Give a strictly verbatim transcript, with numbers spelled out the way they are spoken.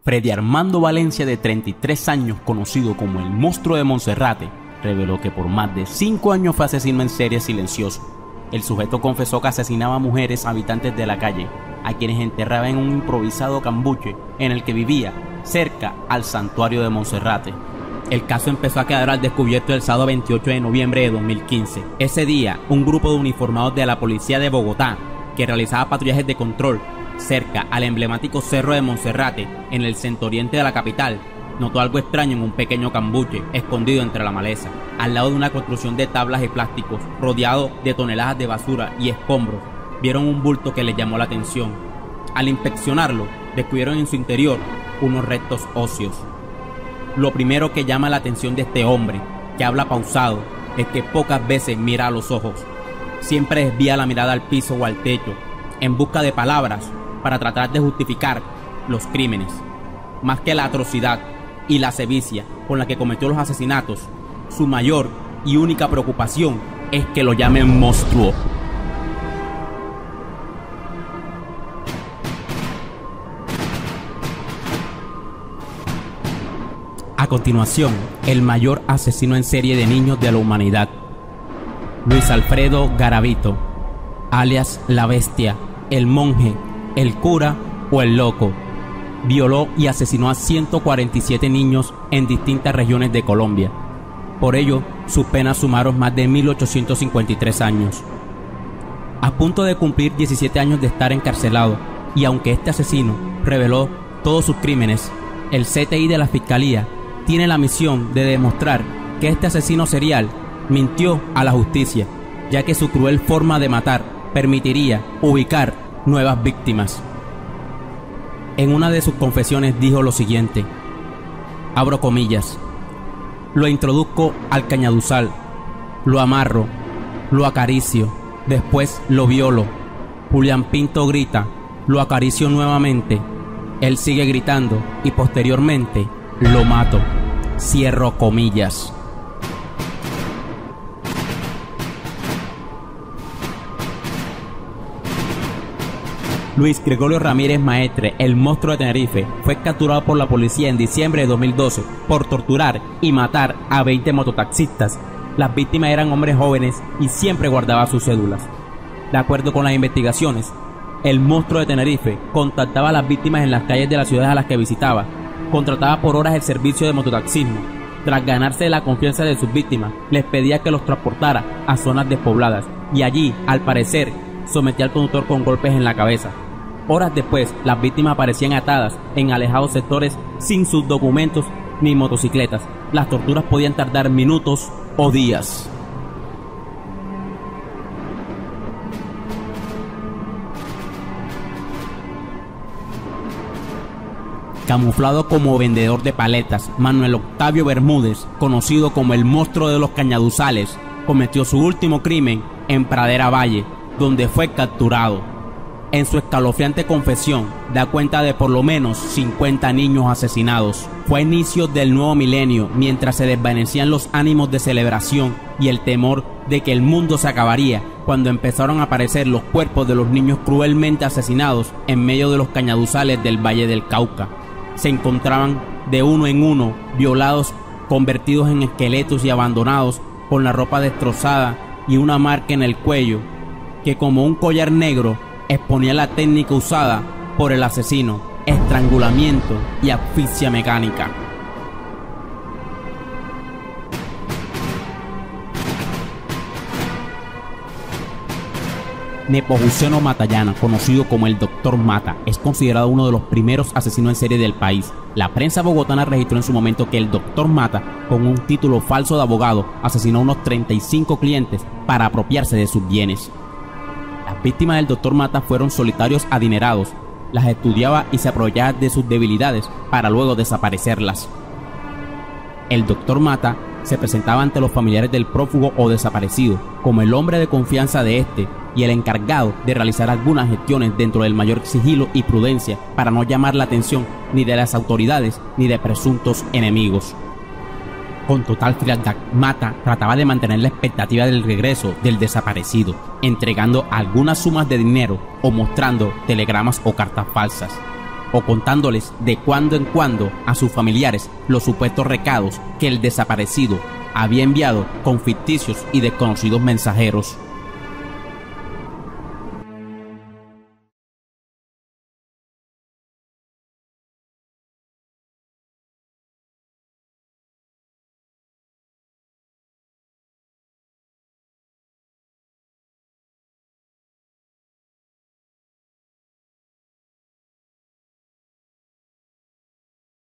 Freddy Armando Valencia, de treinta y tres años, conocido como el Monstruo de Monserrate, reveló que por más de cinco años fue asesino en serie silencioso. El sujeto confesó que asesinaba a mujeres habitantes de la calle, a quienes enterraba en un improvisado cambuche en el que vivía, cerca al santuario de Monserrate. El caso empezó a quedar al descubierto el sábado veintiocho de noviembre de dos mil quince. Ese día, un grupo de uniformados de la policía de Bogotá, que realizaba patrullajes de control cerca al emblemático Cerro de Monserrate, en el centro oriente de la capital, notó algo extraño en un pequeño cambuche escondido entre la maleza, al lado de una construcción de tablas y plásticos, rodeado de toneladas de basura y escombros. Vieron un bulto que les llamó la atención. Al inspeccionarlo, descubrieron en su interior unos restos óseos. Lo primero que llama la atención de este hombre, que habla pausado, es que pocas veces mira a los ojos. Siempre desvía la mirada al piso o al techo, en busca de palabras para tratar de justificar los crímenes. Más que la atrocidad y la sevicia con la que cometió los asesinatos, su mayor y única preocupación es que lo llamen monstruo. A continuación, el mayor asesino en serie de niños de la humanidad, Luis Alfredo Garavito, alias La Bestia, el Monje, el Cura o el Loco, violó y asesinó a ciento cuarenta y siete niños en distintas regiones de Colombia. Por ello, sus penas sumaron más de mil ochocientos cincuenta y tres años. A punto de cumplir diecisiete años de estar encarcelado, y aunque este asesino reveló todos sus crímenes, el C T I de la Fiscalía tiene la misión de demostrar que este asesino serial mintió a la justicia, ya que su cruel forma de matar permitiría ubicar nuevas víctimas. En una de sus confesiones dijo lo siguiente, abro comillas: lo introduzco al cañaduzal, lo amarro, lo acaricio, después lo violo. Julián Pinto grita, lo acaricio nuevamente, él sigue gritando y posteriormente lo mato. Cierro comillas. Luis Gregorio Ramírez Maestre, el Monstruo de Tenerife, fue capturado por la policía en diciembre de dos mil doce por torturar y matar a veinte mototaxistas. Las víctimas eran hombres jóvenes y siempre guardaba sus cédulas. De acuerdo con las investigaciones, el Monstruo de Tenerife contactaba a las víctimas en las calles de las ciudades a las que visitaba, contrataba por horas el servicio de mototaxismo. Tras ganarse la confianza de sus víctimas, les pedía que los transportara a zonas despobladas y allí, al parecer, sometía al conductor con golpes en la cabeza. Horas después, las víctimas aparecían atadas en alejados sectores sin sus documentos ni motocicletas. Las torturas podían tardar minutos o días. Camuflado como vendedor de paletas, Manuel Octavio Bermúdez, conocido como el Monstruo de los Cañaduzales, cometió su último crimen en Pradera Valle, donde fue capturado. En su escalofriante confesión, da cuenta de por lo menos cincuenta niños asesinados. Fue a inicios del nuevo milenio, mientras se desvanecían los ánimos de celebración y el temor de que el mundo se acabaría, cuando empezaron a aparecer los cuerpos de los niños cruelmente asesinados en medio de los cañaduzales del Valle del Cauca. Se encontraban de uno en uno, violados, convertidos en esqueletos y abandonados, con la ropa destrozada y una marca en el cuello, que como un collar negro exponía la técnica usada por el asesino: estrangulamiento y asfixia mecánica. Nepomuceno Matallana, conocido como el Doctor Mata, es considerado uno de los primeros asesinos en serie del país. La prensa bogotana registró en su momento que el Doctor Mata, con un título falso de abogado, asesinó a unos treinta y cinco clientes para apropiarse de sus bienes. Las víctimas del Doctor Mata fueron solitarios adinerados, las estudiaba y se aprovechaba de sus debilidades para luego desaparecerlas. El Doctor Mata se presentaba ante los familiares del prófugo o desaparecido como el hombre de confianza de este y el encargado de realizar algunas gestiones dentro del mayor sigilo y prudencia para no llamar la atención ni de las autoridades ni de presuntos enemigos. Con total frialdad, Mata trataba de mantener la expectativa del regreso del desaparecido, entregando algunas sumas de dinero o mostrando telegramas o cartas falsas. o contándoles de cuando en cuando a sus familiares los supuestos recados que el desaparecido había enviado con ficticios y desconocidos mensajeros.